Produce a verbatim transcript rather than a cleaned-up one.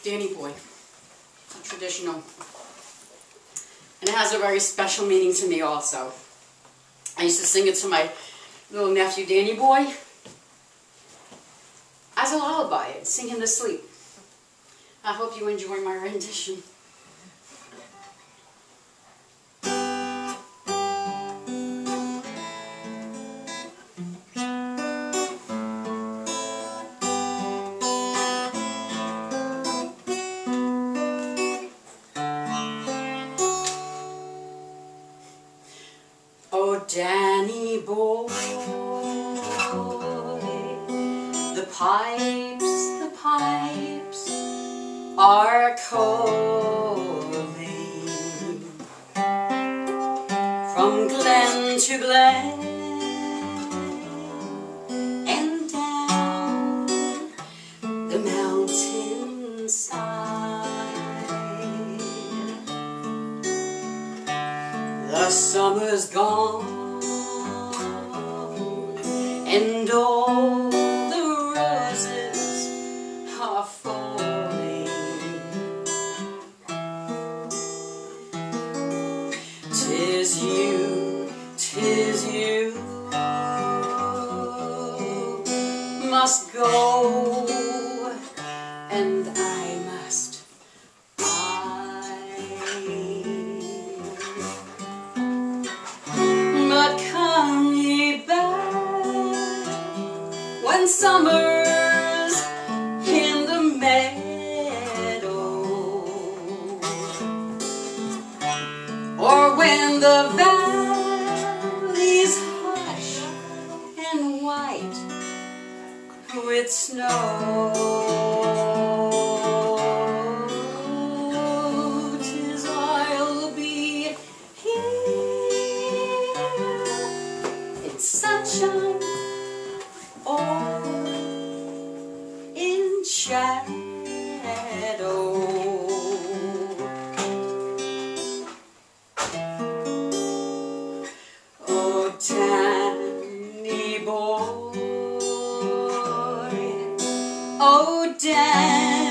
Danny Boy. Traditional. And it has a very special meaning to me also. I used to sing it to my little nephew Danny Boy as a lullaby and sing him to sleep. I hope you enjoy my rendition. Oh, Danny boy, the pipes, the pipes are calling from glen to glen and down the mountainside. The summer's gone and all the roses are falling. 'Tis you, 'tis you must go, and I must but come ye back when summer's in the meadow, or when the valleys hush and white with snow. 'Tis I'll be here in sunshine or in shadow. Oh, Danny boy, oh, Danny.